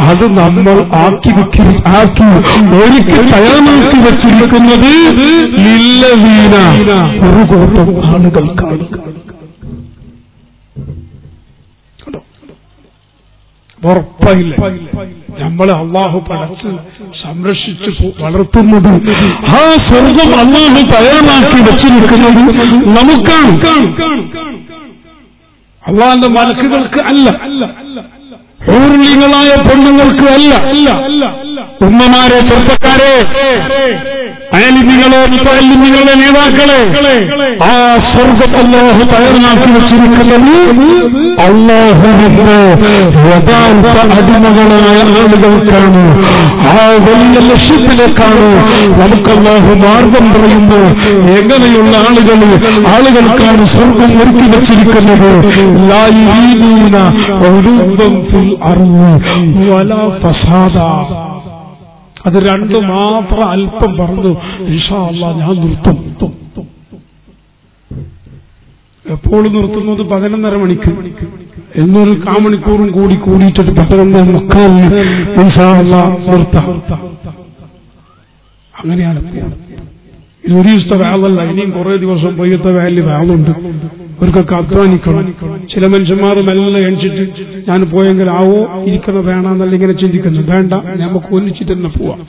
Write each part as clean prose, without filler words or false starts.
അത് നമ്മൾ ആക്കി ഒരിക്കൽ തയ്യാറാക്കി വെച്ചിരിക്കുന്നത് ലില്ലദീന ഒരു കൂട്ടം ആളുകൾക്കാണ്. ഉറപ്പായില്ല നമ്മളെ അള്ളാഹു പടച്ച് സംരക്ഷിച്ച് വളർത്തുന്നത് ആ സ്വർഗം അള്ളാഹു തയ്യാറാക്കി വെച്ചിരിക്കുന്നത് നമുക്കാണ്. അള്ളാഹുവിന്റെ മലക്കുകൾക്ക് അല്ല, ഹൂർലികളായ പെണ്ണുങ്ങൾക്ക് അല്ല. ഉമ്മമാരെ, ചെറുപ്പക്കാരെ, ആലിമികളെ, മുത്തഅല്ലിമികളെ, നേതാക്കളെ, ആ സ്വർഗം അല്ലാഹു തയ്യാറാക്കി വെച്ചിരിക്കുന്നത് അല്ലാഹുവിന്റെ യഥാർത്ഥ അടിമകളായ ആളുകൾക്കാണ്. ആ വലിയ ലക്ഷ്യത്തിലേക്കാണ് നമുക്ക് അല്ലാഹു മാർഗം പറയുന്നു. എങ്ങനെയുള്ള ആളുകൾക്കാണ് സ്വർഗം ഒരുക്കി വെച്ചിരിക്കുന്നത്? ലാ യുരീദൂന ഉലൂബൻ ഫിൽ അർളി വലാ ഫസാദാ. അത് രണ്ടു മാത്രം അല്പം പറഞ്ഞു. ഇൻഷാ അല്ലാഹ് ഞാൻ നിർത്തും. എപ്പോഴും നിർത്തുന്നത് 11:30 മണിക്ക്. എന്നൊരു കാമണിക്കൂറും കൂടിയിട്ടിട്ട് 11:45 ഇൻഷാ അല്ലാഹ് നിർത്താം. അങ്ങനെയാണ്. ഇത് ഒരു ദിവസത്തെ വാളല്ല, ഇനിയും കുറെ ദിവസം പൊയ്യത്തെ വാലുണ്ട്. അവർക്കൊക്കെ അധ്വാനിക്കണം. ചില മനുഷ്യന്മാർ മെല്ലെ എണിച്ചിട്ട് ഞാൻ പോയെങ്കിൽ ആവോ ഇരിക്കണ വേണമെന്നല്ല ഇങ്ങനെ ചിന്തിക്കുന്നു. വേണ്ട, നമുക്ക് ഒന്നിച്ചിട്ട് തന്നെ പോവാം.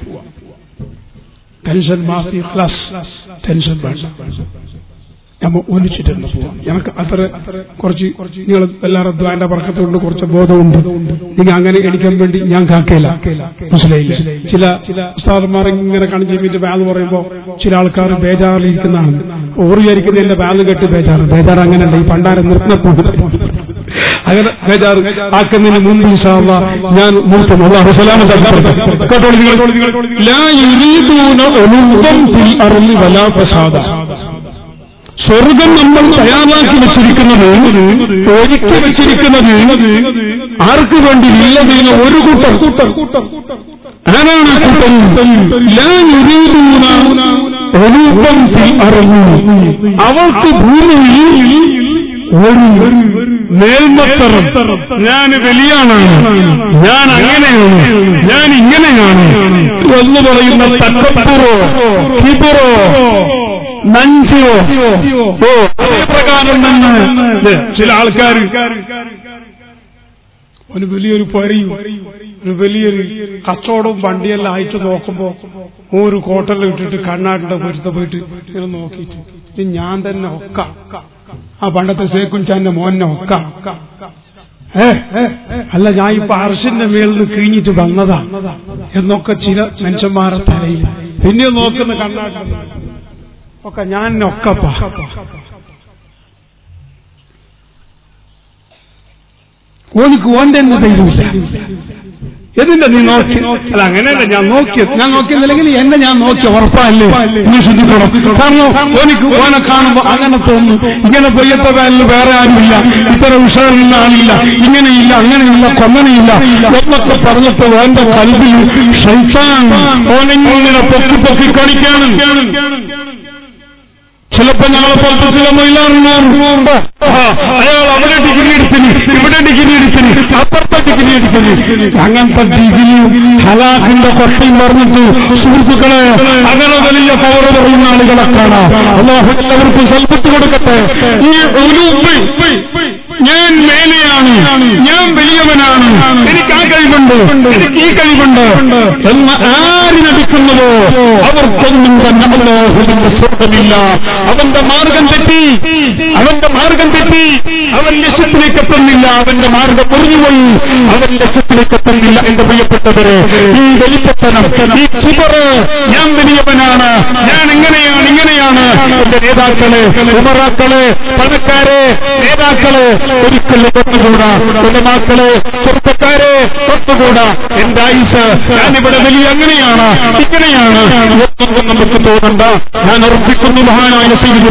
ടെൻഷൻ മാറ്റി ക്ലാസ് ടെൻഷൻ വേണ്ട, നമ്മൾ ഒന്നിച്ചിട്ട് തന്നെ പോവാം. എനിക്ക് അത്ര കുറച്ച് നിങ്ങൾ എല്ലാവരും അധ്വാന്റെ പറക്കത്തുകൊണ്ട് കുറച്ച് ബോധമുണ്ട്. നിങ്ങൾ അങ്ങനെ എണിക്കാൻ വേണ്ടി ഞാൻ കാക്കയില്ല, മനസ്സിലായില്ല. ചില ഉസ്താദന്മാർ ഇങ്ങനെ കണിച്ചിട്ട് ബാഗ് പറയുമ്പോ ചില ആൾക്കാർ ബേജാറിലിരിക്കുന്നതാണ്. ഓറിയായിരിക്കുന്ന എന്റെ ബാഗ് കെട്ട് ബേജാറ് അങ്ങനെയല്ല. ഈ പണ്ടാരം നിർത്തുന്ന അങ്ങനെ ബേജാറ് ആക്കുന്നതിന് മുമ്പ് ഇൻഷാ അല്ലാഹ് ഞാൻ നിർത്തും. അല്ലാഹു സലാമത്ത് കേട്ടോളൂ. ലാ യുരീദൂന ഉലൂബൻ ഫിൽ അർളി വലാ ഫസാദ. സ്വർഗം നമ്മൾ തയ്യാറാക്കി വെച്ചിരിക്കുന്നത്, ഒരുക്കി വെച്ചിരിക്കുന്നത് ആർക്ക് വേണ്ടി? ഇല്ലതീന ഒരു കൂട്ടർ. ആരാണ് കൂട്ടം? ലാ യുരീദൂന ഉലൂബൻ ഫിൽ അർളി. അവർക്ക് ഭൂമിയിൽ ഒരു മേൽമത്തരം, ഞാൻ വലിയാണാണ്, ഞാൻ അങ്ങനെയാണ്, ഞാൻ ഇങ്ങനെയാണ് എന്ന് പറയുന്ന തക്കപ്പുറോ കിബറോ നഞ്ചോ പ്രകാരം തന്നെ ചില ആൾക്കാർ ഒരു വലിയൊരു പരയും ഒരു വലിയൊരു കച്ചവടവും വണ്ടിയെല്ലാം അയച്ചു നോക്കുമ്പോ ഒരു കോട്ടലിൽ ഇട്ടിട്ട് കണ്ണാടിന്റെ പൊരുത്ത പോയിട്ട് ഇങ്ങനെ നോക്കിയിട്ട് ഇത് ഞാൻ തന്നെ ഒക്ക, ആ പണ്ടത്തെ സേക്കുൻചാന്റെ മോനെ ഒക്ക, അല്ല ഞാൻ ഇപ്പൊ അർശിന്റെ മേളിൽ നിന്ന് കിഴിഞ്ഞിട്ട് വന്നതാ എന്നൊക്കെ ചില മനുഷ്യന്മാരെ തലയിൽ. പിന്നെ നോക്കുന്ന കണ്ണാടി ഒക്കെ ഞാൻ ഒക്കപ്പ. ഓന്റെ തൈരില്ല. എന്നിട്ട് നീ നോക്കി, അല്ല അങ്ങനെയല്ല, ഞാൻ നോക്കിയെന്നില്ലെങ്കിൽ എന്നെ ഞാൻ നോക്കിയ ഉറപ്പല്ലേ നീ ശ്രദ്ധിക്കണം. കാരണം ഓനെ കാണുമ്പോ അങ്ങനെ തോന്നുന്നു, ഇങ്ങനെ പൊയ്യത്തെ വേലിൽ വേറെ ആരുമില്ല, ഇത്ര ഉഷാറുള്ള ആളില്ല, ഇങ്ങനെയില്ല, അങ്ങനെയില്ല, കൊന്നനെയില്ല എന്നൊക്കെ പറഞ്ഞിട്ട് ഓന്റെ കൽവിൽ ശൈത്താൻ ഓനെങ്ങനെ പൊക്കി കാണിക്കാണ്. ചിലപ്പോ നാളെ പുറത്ത് ചില മൊയിലാറുണ്ട്, അയാൾ അവിടെ ഡിഗ്രി എടുത്തിന്, ഇവിടെ ഡിഗ്രി എടുത്തിന്, അപ്പുറത്തെ ഡിഗ്രി എടുത്തിന്. അങ്ങനത്തെ ഡിഗ്രി ഹലാഖിന്റെ കൊട്ടയും പറഞ്ഞിട്ട് സുഹൃത്തുക്കളെ അങ്ങനെ വലിയ പവർ പറയുന്ന ആളുകളെ കാണാം. അല്ലാഹു എല്ലാവർക്കും സൽപ്പത്ത് കൊടുക്കട്ടെ. ഈ ഉലൂബ് ഞാൻ മേലെയാണ്, ഞാൻ വലിയവനാണ്, എനിക്ക് ആ കഴിവുണ്ട്, എനിക്ക് ഈ കഴിവുണ്ട് എന്ന് ആരിനടിക്കുന്നതോ അവർക്കൊന്നും തന്നെ അല്ലാഹുവിന്റെ സ്വർഗ്ഗമില്ല. അവന്റെ മാർഗം തെറ്റി, അവൻ ലക്ഷ്യത്തിലേക്ക് എത്തുന്നില്ല, അവന്റെ മാർഗം മുറിഞ്ഞുപോയി, അവൻ ലക്ഷ്യത്തിലേക്ക് എത്തുന്നില്ല. എന്റെ പ്രിയപ്പെട്ടവരെ, ഈ വലിപ്പത്തനം, ഈ കിബറ്, ഞാൻ വലിയവനാണ്, ഞാൻ ഇങ്ങനെയാണ് എന്റെ നേതാക്കളെ, ഉമറാക്കളെ, പണക്കാരെ, നേതാക്കളെ ഒരിക്കലും ഒത്തുകൂടാ. എന്റെ മക്കളെ, ചെറുപ്പക്കാരെ ഒത്തുകൂടാ. എന്റെ ആയുസ് ഞാനിവിടെ വലിയ അങ്ങനെയാണ്, ഇങ്ങനെയാണ് ഒന്നും നമുക്ക് തോന്നണ്ട. ഞാൻ ഉറപ്പിക്കുന്നു മഹാനായ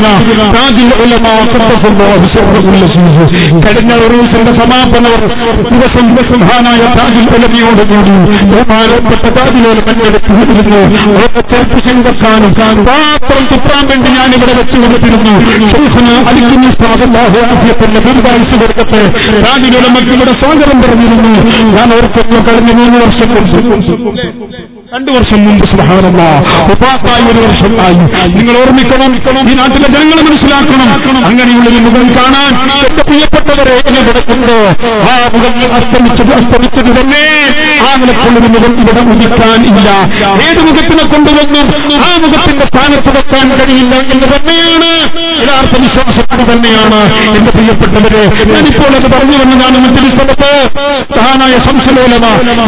കഴിഞ്ഞ ഉറൂസിന്റെ സമാപന ദിവസം മഹാനായ താജുൽ ഉലമയോടുകൂടി ബഹുമാനപ്പെട്ട താജുൽ പങ്കെടുത്തിരുന്നു. ചെറുപ്പശങ്കർക്കാനും പാത്രം തുപ്പാൻ വേണ്ടി ഞാനിവിടെ വെച്ചുകൊടുത്തിരുന്നു. അലിക്കുന്ന ദീർഘായുസ് കൊടുക്കട്ടെ. താജുൽ ഉലമയ്ക്ക് ഇവിടെ സ്വാഗതം പറഞ്ഞിരുന്നു. ഞാൻ ഓർക്കുന്നു കഴിഞ്ഞ 3 വർഷം മുമ്പ് 2 വർഷം മുമ്പ് സുബ്ഹാനല്ലാഹ് വഫാത്തായി 1 വർഷം ആയി. നിങ്ങൾ ഓർമ്മിക്കണം, ഈ നാട്ടിലെ ജനങ്ങൾ മനസ്സിലാക്കണം, അങ്ങനെയുള്ളൊരു മുഖം കാണാൻ എന്റെ പ്രിയപ്പെട്ടവരെ ഇവിടെ ഉണ്ടോ? ആ മുഖങ്ങൾ അസ്തമിച്ചത് തന്നെ ആ നിലക്കുള്ളൊരു മുഖം ഇവിടെ ഉദിക്കാൻ ഇല്ല. ഏത് മുഖത്തിനെ കൊണ്ടുവന്നും ആ മുഖത്തിന്റെ സ്ഥാനത്ത് വെക്കാൻ കഴിയില്ല എന്ന് തന്നെയാണ് യഥാർത്ഥ വിശ്വാസം. തന്നെയാണ് എന്റെ പ്രിയപ്പെട്ടവരെ. ഞാനിപ്പോൾ അത് പറഞ്ഞു വന്നതാണ്. മറ്റൊരു സ്ഥലത്ത് മഹാനായ ശംസുൽ ഉലമ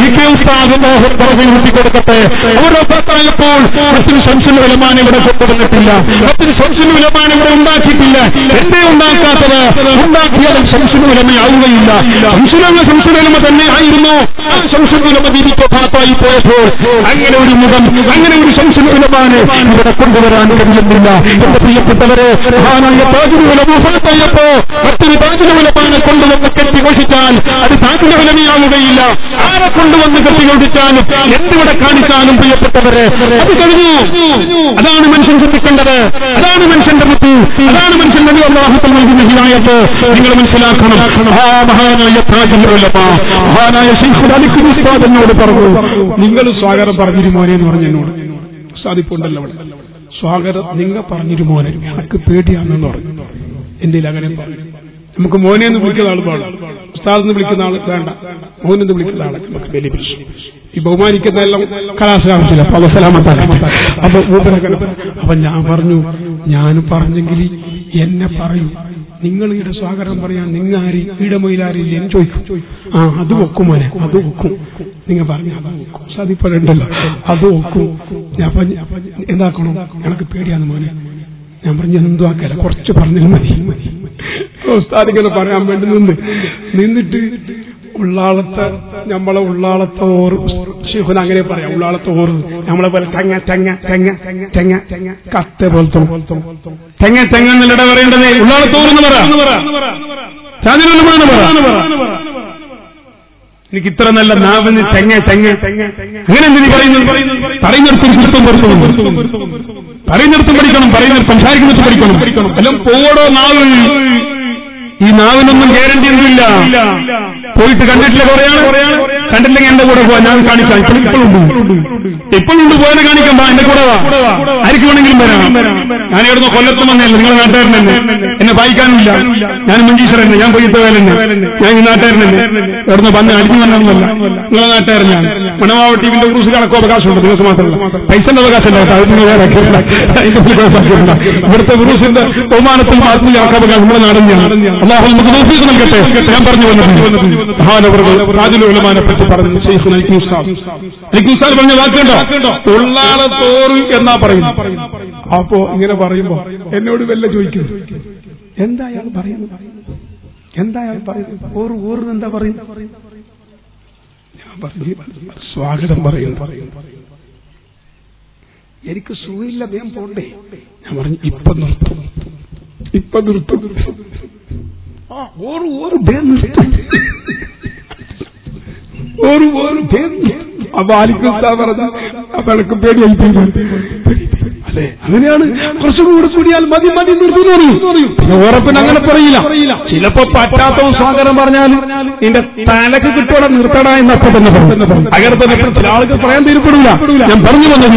കൊടുക്കട്ടെ, അവർ വഫാത്തായപ്പോൾ മറ്റൊരു ശംസുൽ ഉലമാനെ ഇവിടെ കൊണ്ടുവന്നിട്ടില്ല, മറ്റൊരു ശംസുൽ ഉലമാനെ ഇവിടെ ഉണ്ടാക്കിയിട്ടില്ല. എന്തേ ഉണ്ടാക്കാത്തത്? ഉണ്ടാക്കിയാലും ശംസുൽ ഉലമയാവുകയില്ല. ശംസുൽ ഉലമ തന്നെ ആയിരുന്നു. ആ ശംസുൽ ഉലമ വഫാത്തായി പോയപ്പോൾ അങ്ങനെ ഒരു മുഖം, അങ്ങനെ ഒരു ശംസുൽ ഉലമാനെ ഇവിടെ കൊണ്ടുവരാൻ കഴിയുന്നില്ല. എന്റെ പ്രിയപ്പെട്ടവരെ, മഹാനായ താജുൽ ഉലമ വഫാത്തായപ്പോ മറ്റൊരു താജുൽ ഉലമാനെ കൊണ്ടുവന്ന് കെട്ടിഘോഷിച്ചാൽ അത് താജുൽ ഉലമയാവുകയില്ല. ആരെ കൊണ്ടുവന്ന് കെട്ടിഘോഷിച്ചാലും എന്തിവിടെ കാണിച്ചാലും പ്രിയപ്പെട്ടവരെ അത് കഴിഞ്ഞു. അതാണ് മനുഷ്യൻ ശ്രദ്ധിക്കേണ്ടത്, അതാണ് മനുഷ്യന്റെ ബുദ്ധി, അതാണ് മനുഷ്യന്റെ അല്ലാഹുവിൽ നൽകുന്ന ഹിദായത്ത്. നിങ്ങൾ മനസ്സിലാക്കണം. ആ മഹാനായ താജുൽ ഉലമ, മഹാനായ ശൈഖുൽ അലിഖ് ഉസ്താദ് എന്നോട് പറഞ്ഞു, നിങ്ങൾ സ്വാഗതം പറഞ്ഞിരുമോനെ എന്ന് പറഞ്ഞു എന്നോട്. സാധിപ്പുണ്ടല്ലോ അവിടെ സ്വാഗതം നിങ്ങൾ പറഞ്ഞിരുമോനെ, എനിക്ക് പേടിയാണെന്ന് പറഞ്ഞു. എന്റെ അങ്ങനെ പറഞ്ഞു. നമുക്ക് മോനെ എന്ന് വിളിക്കുന്ന ആൾ പാടും, ഉസ്താദ് എന്ന് വിളിക്കുന്ന ആൾ വേണ്ട, മോനെന്ന് വിളിക്കുന്ന ആളെ നമുക്ക് വലിയ പ്രശ്നം. ഈ ബഹുമാനിക്കുന്ന എല്ലാം കലാസലാമത്തില്ല, അപ്പൊ അവസലാമത്താക്കാം. അപ്പൊ ഞാൻ പറഞ്ഞു, ഞാൻ പറഞ്ഞെങ്കിൽ എന്നെ പറയൂ, നിങ്ങൾ ഈടെ സ്വാഗതം പറയാൻ നിങ്ങൾ ആര് ഈടമൊയിലാരില്ല എന്ന് ചോദിക്കും. അത് വെക്കും മോനെ, അത് വെക്കും. നിങ്ങൾ പറഞ്ഞു അത് വെക്കും. സാധിപ്പുണ്ടല്ലോ, അത് വെക്കും. എന്താക്കണം, എനിക്ക് പേടിയാന്ന് മോനെ. ഞാൻ പറഞ്ഞു എന്തോ ആക്കല, കുറച്ച് പറഞ്ഞാൽ മതി. ഉസ്താദിങ്ങനെ പറയാൻ വേണ്ടി നിന്നിട്ട് ഉള്ളാളത്തെ നമ്മളെ ഉള്ളാളത്തെ ഓറ് ശിഹുന അങ്ങനെ പറയാം. ഉള്ളാളത്തെ ഓറ് നമ്മളെ പോലെ തെങ്ങ തെങ്ങ തെങ്ങ തെങ്ങ കത്തെ പോലത്തെ തെങ്ങ തെങ്ങ എന്നല്ലട പറയേണ്ടത്. ഉള്ളാളത്തെ ഓറെന്ന് പറയാം. എനിക്ക് ഇത്ര നല്ല നാവിന് തെങ്ങ തെങ്ങ അങ്ങനെ എന്തിനു പറയുന്നത്? പറയുന്നിടത്തും കുറ്റം പറയുന്നിടത്തും പഠിക്കണം, പറയുന്നിടത്ത് സംസാരിക്കുന്നിടത്ത് പഠിക്കണം. എല്ലാം പോടോ നാവ്. ഈ നാവിനൊന്നും ഗ്യാരണ്ടി ഒന്നുമില്ല. പോയിട്ട് കണ്ടിട്ടില്ല, കുറയാണ്. കണ്ടില്ലെങ്കിൽ എന്റെ കൂടെ പോവാ, ഞാൻ കാണിക്കാം. ഇപ്പോഴുണ്ട് പോയത് കാണിക്കാൻ പാ, എന്റെ കൂടെ വാ. ആർക്ക് വേണമെങ്കിലും വരാം. ഞാൻ എവിടുന്ന് കൊല്ലത്തും വന്നല്ല, നിങ്ങളെ നാട്ടുകാരൻ തന്നെ. എന്നെ വായിക്കാനുമില്ല. ഞാൻ മഞ്ചീശ്വരൻ, ഞാൻ പോയിട്ട് വേലന്നെ, ഞാൻ ഈ നാട്ടുകാരൻ തന്നെ. എവിടുന്ന് വന്ന് അടിഞ്ഞു വന്നല്ല, നിങ്ങളെ നാട്ടുകാരൻ ഞാൻ. മണവാവ ടിവിന്റെ ഉറൂസിൽ അടക്കം അവകാശമുണ്ട്, നിങ്ങൾക്ക് മാത്രമല്ല. പൈസന്റെ അവകാശം ഇവിടുത്തെ ഉറൂസിന്റെ ബഹുമാനത്തിൽ മാത്രം അവകാശം നമ്മുടെ നാടന്നെയാണ്. അല്ലാഹു നമുക്ക് തൗഫീഖ് നൽകട്ടെ. ഞാൻ പറഞ്ഞു വന്നത് മഹാനവറുകൾ താജുൽ ഉലമാനെ പറ്റി പറഞ്ഞു. ശൈഖുൽ അലിഖ് ഉസ്താദ് പറഞ്ഞ വാക്കുണ്ടോ? ഉള്ളാളെ തോറ് എന്നാ പറയുന്നു. അപ്പോ ഇങ്ങനെ പറയുമ്പോ എന്നോട് വല്ല ചോദിക്കുന്നു, എന്താ അയാൾ പറയുന്നത്? എന്താ അയാൾ പറയുന്നത്? ഓറിന് എന്താ പറയുന്നത്? ഞാൻ പറഞ്ഞു സ്വാഗതം പറയുന്നു. എനിക്ക് സുഖമില്ല, വേം പോണ്ടേ. ഞാൻ പറഞ്ഞു ഇപ്പൊ നിർത്തും. അപ്പൊ ആലിക്കുസ്താ പറഞ്ഞ അപ്പൊ എനിക്ക് പേടിയായി. അതെ, അങ്ങനെയാണ്. കുറച്ചുകൂടെ കൂടിയാൽ മതി നിർത്തുന്നു. ഉറപ്പിന് അങ്ങനെ പറയില്ല. ചിലപ്പോ പറ്റാത്തവൻ സ്വാഗതം പറഞ്ഞാൽ നിന്റെ തലക്ക് കിട്ടോടെ നിർത്തടാ എന്നൊക്കെ തന്നെ പറയും. അങ്ങനെ തന്നെ ചില ആൾക്ക് പറയാൻ തീരുപ്പെടില്ല. ഞാൻ പറഞ്ഞു വന്നത്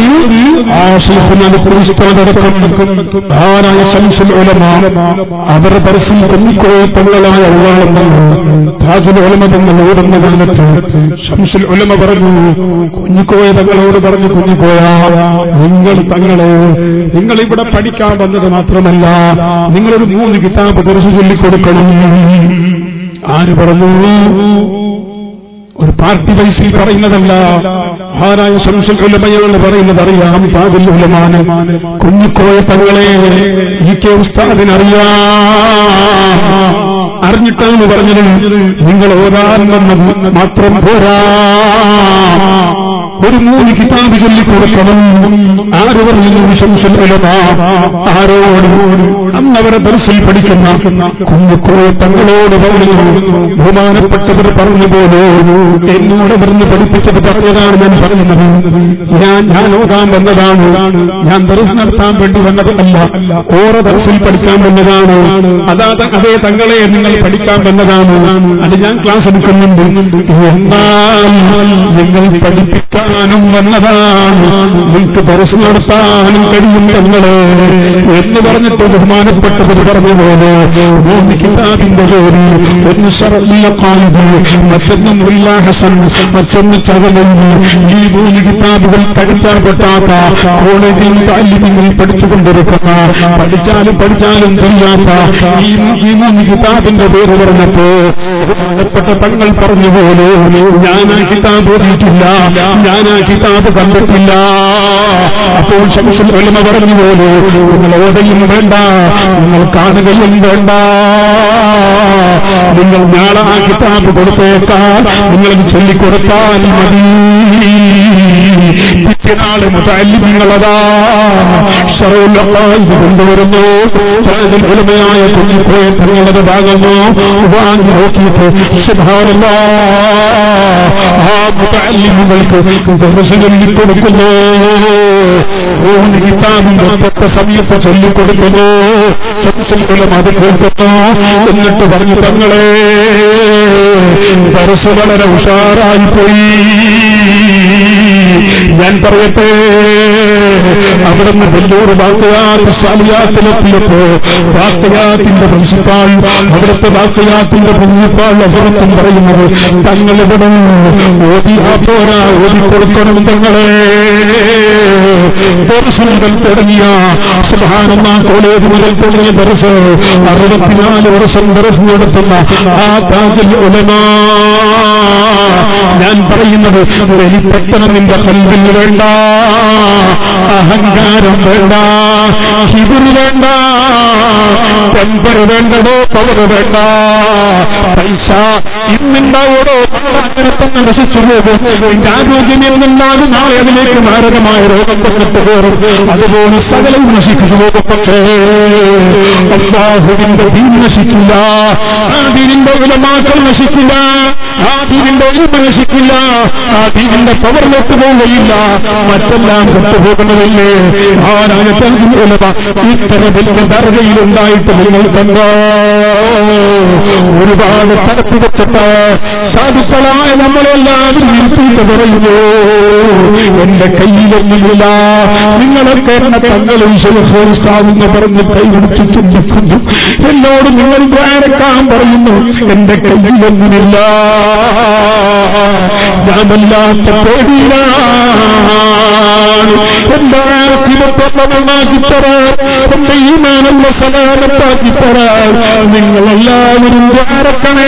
അവരുടെ പരസ്യം കൊന്നിക്കോയങ്ങളായ താജുൽ ഉലമ തങ്ങൾ ഓടുന്ന കാലത്ത് ശംസുൽ ഉലമ പറഞ്ഞു, കുഞ്ഞിക്കോയ തങ്ങളോട് പറഞ്ഞു, കുഞ്ഞിക്കോയ നിങ്ങൾ ഇവിടെ പഠിക്കാൻ വന്നത് മാത്രമല്ല, നിങ്ങളൊരു 3 കിതാബ് ദർസ് ചൊല്ലിക്കൊടുക്കണം. ആര് പറഞ്ഞു? ഒരു പാർട്ടി പൈസയിൽ പറയുന്നതല്ല, മഹാനായ ശംസുൽ ഉലമയോട് പറയുന്നത് അറിയാം. താജുൽ ഉലമാനെ കുഞ്ഞിക്കോയ തങ്ങളെ എനിക്ക് ഉസ്താദിനറിയാം. അറിഞ്ഞിട്ടെന്ന് പറഞ്ഞത് നിങ്ങൾ ഓതാൻ വന്നത് മാത്രം പോരാ, ഒരു 3 കിതാബ് ചൊല്ലിക്കൊടുക്കണം. ആര് പറയുന്നു? ആരോട്? അന്നവരെ ദർസിൽ പഠിക്കുന്ന കുഞ്ഞുക്കോയ തങ്ങളോട് പറഞ്ഞു. ബഹുമാനപ്പെട്ടവർ പറഞ്ഞു പോലെ എന്നോട് പറഞ്ഞ് പഠിപ്പിച്ചത് പറഞ്ഞതാണ് ഞാൻ പറയുന്നത്. ഞാൻ ഓതാൻ വന്നതാണ്, ഞാൻ ദർസ് നടത്താൻ വേണ്ടി വന്നതല്ല, ഓരോ ദർസിൽ പഠിക്കാൻ വന്നതാണ്. അതേ തങ്ങളെ നിങ്ങൾ പഠിക്കാൻ വന്നതാണ്. അത് ഞാൻ ക്ലാസ് എടുക്കുന്നുണ്ട്. എന്നാൽ നിങ്ങൾ പഠിപ്പിക്കാനും വന്നതാണ്, നിങ്ങൾക്ക് ദർസ് നടത്താനും കഴിയും തങ്ങളെ എന്ന് പറഞ്ഞിട്ട് ബഹുമാനപ്പെട്ടവർ പറഞ്ഞു പോലെ 3 കിതാബിന്റെ ജോലി, ഒന്ന് ശറഅ്ഇയ ഖാലിദ്, മറ്റൊന്ന് മുല്ല ഹസൻ, മറ്റൊന്ന് ചകലി. ഈ 3 കിതാബുകൾ പഠിക്കാൻ പറ്റാത്ത കോളേജിൽ താല്യങ്ങൾ പഠിച്ചുകൊണ്ടിരിക്കുന്ന, പഠിച്ചാലും കഴിയാത്ത ഈ 3 കിതാബിന്റെ പേര് പറഞ്ഞപ്പോ ബഹുമാനപ്പെട്ട തങ്ങൾ പറഞ്ഞു പോലെ ഞാൻ ആ കിതാബ് ഓതിയിട്ടില്ല, ഞാൻ ആ കിതാബ് കണ്ടിട്ടില്ല. അപ്പോൾ ശംസുൽ ഉലമ പറഞ്ഞു പോലെ നിങ്ങൾ ഓതയും വേണ്ട, നിങ്ങൾ കാണുകയും വേണ്ട, നിങ്ങൾ നാളെ ആ കിതാബ് കൊടുത്തേക്കാൻ നിങ്ങളത് ചൊല്ലിക്കൊടുത്താൽ മതി. പിറ്റേനാള് മുതഅല്ലിമീങ്ങളതാ ശറഉൽ ഖായിദ് കൊണ്ടുവരുന്നു. ശറഉൽ ഉലമയായ കുഞ്ഞുക്കോയ തങ്ങളുടെ ഭാഗമോ വാങ്ങി നോക്കിയിട്ട് സുബ്ഹാനല്ലാഹ് ആ മുതഅല്ലിമീങ്ങൾക്ക് ദർസ് ചൊല്ലിക്കൊടുക്കുന്നു. 3 കിതാബിന്റെ ഒറ്റ സമയത്ത് ചൊല്ലിക്കൊടുക്കുന്നു. ശംസുൽ ഉലമ അത് കേൾക്കുന്നു. എന്നിട്ട് പറഞ്ഞു തങ്ങളെ ദർസ് വളരെ ഉഷാറായി പോയി. ഞാൻ പറയട്ടെ, അവിടുന്ന് വെല്ലൂർ ബാഖിയാത്ത് സാലിയാത്തിലെത്തിയപ്പോ ബാഖിയാത്തിന്റെ പ്രിൻസിപ്പാൾ, അവിടുത്തെ ബാഖിയാത്തിന്റെ പ്രിൻസിപ്പാൾ അവിടുത്തെ പറയുന്നത് തങ്ങളിവിടെ ഓതിയാ പോരാ, ഓതിക്കൊടുക്കണം തങ്ങളെ. ദർസ് മുതൽ തുടങ്ങിയ സുബ്ഹാനല്ലാഹ് കോളേജ് മുതൽ തുടങ്ങിയ ദർസ് 64 വർഷം ദർസ് നടത്തുന്ന ആ താജുൽ ഉലമ, ഞാൻ പറയുന്നത് വെളിപ്പെട്ടണം നിന്റെ കൽവിൽ വേണ്ട, അഹങ്കാരം വേണ്ട, ഹിബർ വേണ്ട, ടെമ്പർ വേണ്ടടോ, പവർ വേണ്ട, പൈസ ഇന്നുണ്ടാവോടോ, അങ്ങനെ തന്നെ നശിച്ചു പോകും. എന്റെ ആരോഗ്യം എന്നുണ്ടാകും, നാളെ അതിലേക്ക് മാരകമായ രോഗം കൊണ്ടിട്ട് കയറും. അതുപോലെ സകലവും നശിച്ചു പോകും. പക്ഷേ അല്ലാഹുവിന്റെ ദീൻ നശിക്കില്ല, ആ ദീനിന്റെ ഉലമാക്കൾ നശിക്കില്ല, ആ ദീനിന്റെ ഇൽമ നശിക്കില്ല, ആ ദീനിന്റെ പവർ വിട്ടുപോവുകയില്ല, മറ്റെല്ലാം വിട്ടുപോകുന്നതല്ലേ. ആരായ താജുൽ ഉലമ ഇത്ര വലിയ ദർജയിലുണ്ടായിട്ട് നിങ്ങൾ കണ്ടോ? ഒരുപാട് തലത്തി വെച്ചിട്ട് സാധുക്കളായ നമ്മളെല്ലാവരും ഇരുത്തിയിട്ട് പറയുന്നു എന്റെ കയ്യിലൊന്നുമില്ല. നിങ്ങളൊക്കെ എന്നെ തങ്ങളും ശിവസ്ഥാവെന്ന് പറഞ്ഞ് കൈപിടിച്ച് ചിന്തിക്കുന്നു. എന്നോട് നിങ്ങൾ ദ്വാരക്കാൻ പറയുന്നു എന്റെ കയ്യിലൊന്നുമില്ല. ഞാനല്ലാത്ത പേടിയിലാണ്. എന്റെ ആർത്തിമൊന്നാക്കി തരാൻ, എന്റെ ഈമാനുള്ള സലാമത്താക്കി തരാൻ നിങ്ങളെല്ലാവരും ദ്വാരക്കണേ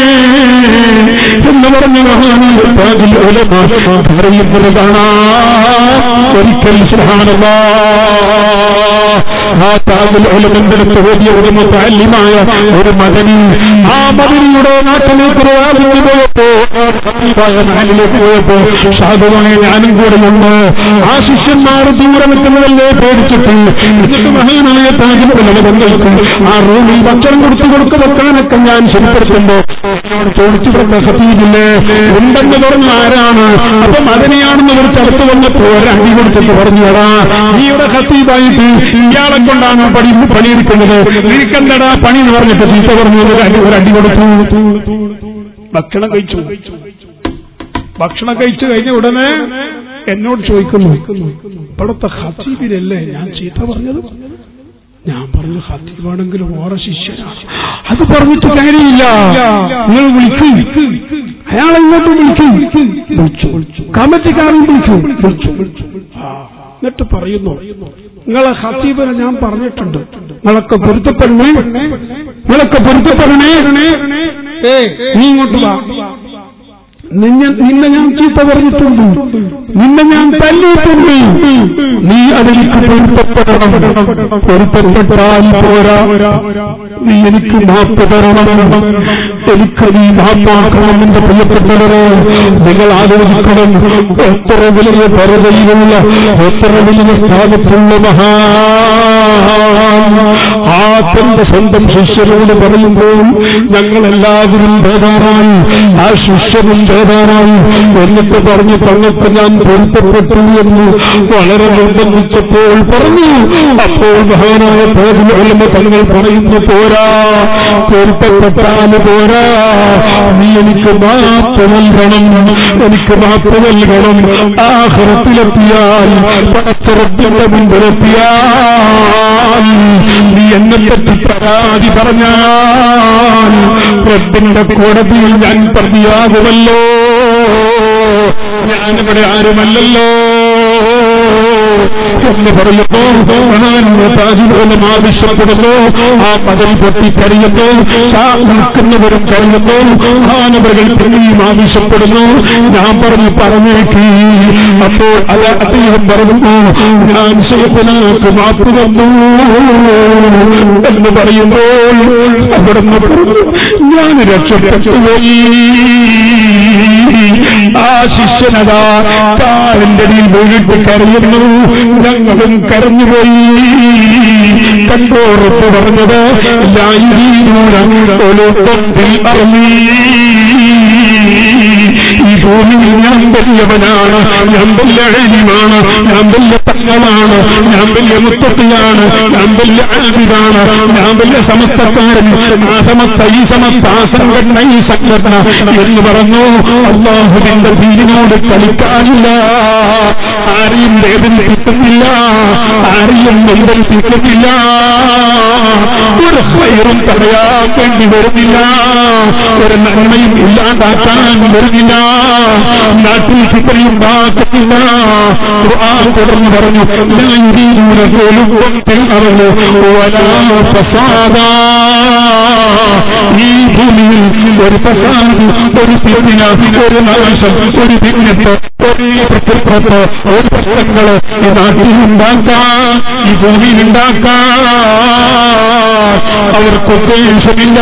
എന്ന് പറഞ്ഞ മഹാനായ താജുൽ ഉലമ പറയുന്നത് കാണാം. ഒരിക്കൽ സുബ്ഹാനല്ലാഹ് ആ താജുൽ ഉലമയുടെ അടുത്ത് ഓതിയ ഒരു മുതഅല്ലിമായ ഒരു മദനി, ആ മദനിയുടെ നാട്ടിലേക്ക് റാവിന് പോയപ്പോ, നാട്ടിലേക്ക് പോയപ്പോ സാധുവായ ഞാനും കൂടെയുണ്ട്. ആ ശിഷ്യന്മാർ ദൂരെ നിൽക്കുന്നതല്ലേ പേടിച്ചിട്ട്. എന്നിട്ട് മഹാനായ താജുൽ ഉലമ തങ്ങൾക്ക് ആ റൂമിൽ ഭക്ഷണം കൊടുത്തു വെക്കാനൊക്കെ ഞാൻ ശരിപ്പെടുത്തുമ്പോ ചോദിച്ചു പറഞ്ഞ ഖതീബില്ലേ ഉണ്ടെന്ന് പറഞ്ഞു. ആരാണ്? അപ്പൊ മദനിയാണെന്ന് ഒരു സ്ഥലത്ത് വന്നപ്പോ ഒരടി കൊടുത്തിട്ട് പറഞ്ഞുടാ, നീ ഇവിടെ ഖതീബായിട്ട് ഇയാളെ കൊണ്ടാണ് പണിയെടുക്കുന്നത്, നിനക്കെന്താടാ പണി എന്ന് പറഞ്ഞിട്ട് ചീത്ത പറഞ്ഞു. ഒരടി കൊടുത്തു. ഭക്ഷണം കഴിച്ചു കഴിഞ്ഞ ഉടനെ എന്നോട് ചോദിക്കുന്നു, ഇവിടുത്തെ ഖതീബിനല്ലേ ഞാൻ ചീത്ത പറഞ്ഞത്? ഞാൻ പറഞ്ഞു ഖതീബാണെങ്കിലും ഓരോ ശിഷ്യനാണ്, അത് പറഞ്ഞിട്ട് കാര്യമില്ല, നിങ്ങൾ വിളിക്കും, അയാളെ ഇങ്ങോട്ട് വിളിക്കും, കമ്മിറ്റിക്കാരൻ വിളിച്ചു. എന്നിട്ട് പറയുന്നു നിങ്ങളെ ഖതീബിനെ ഞാൻ പറഞ്ഞിട്ടുണ്ട്, നിങ്ങളൊക്കെ പൊരുത്തപ്പെടണേ, നീ ഇങ്ങോട്ട് വാ, നിന്നെ ഞാൻ ചീത്ത പറഞ്ഞിട്ടുണ്ട്, നിന്നെ ഞാൻ തല്ലിയിട്ടുണ്ട്, നീ അതിലേക്ക് പൊരുത്തപ്പെടണം, പൊരുത്തപ്പെട്ടാൽ പോരാ, നീ എനിക്ക് മാപ്പ് തരണം എനിക്ക് നീ മഹാത്മാക്കണം. എന്റെ പ്രിയപ്പെട്ടവരെ, നിങ്ങൾ ആലോചിക്കണം, എത്ര വലിയ പരതയിലുള്ള എത്ര വലിയ സ്ഥാനത്തുള്ള മഹാൻ ആ തന്റെ സ്വന്തം ശിഷ്യരോട് പറയുമ്പോൾ ഞങ്ങളെല്ലാവരും ബേദാറായി, ആ ശിഷ്യനും ബേദാറായി. എന്നിട്ട് പറഞ്ഞു, തങ്ങൾക്ക് ഞാൻ പൊരുത്തപ്പെട്ടു എന്ന് വളരെ നിർബന്ധിച്ചപ്പോൾ പറഞ്ഞു. അപ്പോൾ മഹാനായ പ്രേതമ തങ്ങൾ പറയുന്നു, പോരാ, പൊരുത്തപ്പെട്ടാല് പോരാ, നീ എനിക്ക് മാപ്പ് നൽകണം, എനിക്ക് മാപ്പ് നൽകണം. ആഖിറത്തിലെത്തിയാൽ, പടച്ചറപ്പിന്റെ മുമ്പിലെത്തിയാൽ നീ എന്നെ പറ്റി പരാതി പറഞ്ഞാൽ റബ്ബിന്റെ കോടതിയിൽ ഞാൻ പ്രതിയാകുമല്ലോ. ഞാനിവിടെ ആരുമല്ലല്ലോ എന്ന് പറയുന്നു. ആവശ്യപ്പെടുന്നു, ആ പദവി പൊട്ടി കരയുന്നു, നിൽക്കുന്നവരും കരയുന്നു, മഹാനവകൾ പിന്നെയും ആവശ്യപ്പെടുന്നു. ഞാൻ പറഞ്ഞേക്ക്. അപ്പോൾ അത് അദ്ദേഹം പറയുന്നു, ഞാൻ ശേഖനാക്ക് മാപ്പ് തന്നു എന്ന് പറയുമ്പോൾ അവിടുന്ന് ഞാൻ രക്ഷപ്പെട്ടുപോയി. ആ ശിഷ്യനതാ കാലിന്റെ അടിയിൽ വീണിട്ട് കരയുന്നു. ഞങ്ങളും കരഞ്ഞുപോയി. കണ്ടോറപ്പ് പറഞ്ഞത് ഈ ഭൂമിയിൽ ഞാൻ വലിയവനാണ്, ഞാൻ വലിയ അഴിമാണ്, ഞാൻ വലിയ തങ്ങളാണ്, ഞാൻ വലിയ മുത്തത്തിയാണ്, ഞാൻ വലിയ അഴിവാണ്, ഞാൻ വലിയ സമസ്തക്കാരൻ, ആ സമസ്ത ഈ സമസ്ത ആ സംഘടന ഈ സംഘടന എന്ന് പറഞ്ഞു. അല്ലാഹുവിന്റെ ദീനിനോട് കളിക്കാനില്ല, ആരെയും വേദനിപ്പിക്കുന്നില്ല, ആരെയും വേദനിപ്പിക്കുന്നില്ല, ഒരു ഹൈറും തടയാൻ വേണ്ടി വരുന്നില്ല, ഒരു നന്മയും ഇല്ലാണ്ടാക്കാൻ വരുന്നില്ല, നാട്ടിൽ ചിത്രയുണ്ടാക്കുന്നില്ല. ഖുർആൻ തുടർന്ന് പറഞ്ഞു, ഈ ഭൂമിയിൽ ഒരു പ്രസാദ്, ഒരു തിരിഞ്ഞ, ഒരു നാശം, ഒരു ഭിന്നത്ത്, ഒരു പ്രത്യക്ഷ, ഒരു പ്രശ്നങ്ങള് ഈ നാട്ടിൽ ഉണ്ടാക്കാൻ, ഈ ഭൂമിയിൽ ഉണ്ടാക്കാൻ അവർക്ക് ഉദ്ദേശമില്ല.